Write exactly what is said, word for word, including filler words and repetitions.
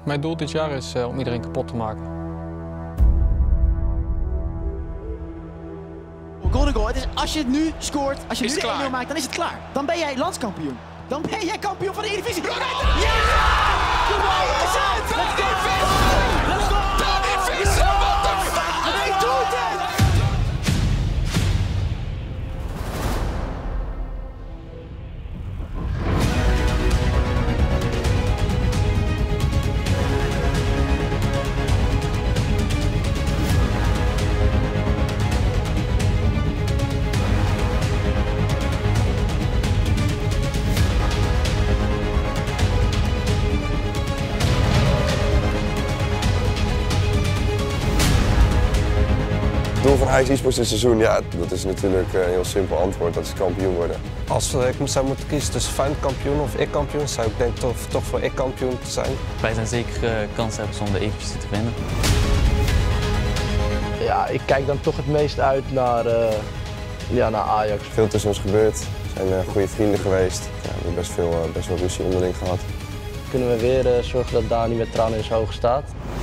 Mijn doel dit jaar is uh, om iedereen kapot te maken. Goal to goal. Het is, als je het nu scoort, als je is nu de één nul maakt, dan is het klaar. Dan ben jij landskampioen. Dan ben jij kampioen van de Eredivisie. Ja! Ja! Wat is het? Let's go! Let's go! Danny Visser, wat een vader! Hij doet het! Het doel van Ajax e-sports dit seizoen, ja, dat is natuurlijk een heel simpel antwoord, dat is kampioen worden. Als ik zou moeten kiezen tussen Feyenoord kampioen of ik kampioen, zou ik denk toch, toch voor ik kampioen te zijn. Wij zijn zeker uh, kanshebbers om de Eredivisie te winnen. Ja, ik kijk dan toch het meest uit naar, uh, ja, naar Ajax. Veel tussen ons gebeurd, we zijn uh, goede vrienden geweest, ja, we hebben best veel, uh, best wel ruzie onderling gehad. Kunnen we weer uh, zorgen dat Dani met tranen in zijn ogen staat.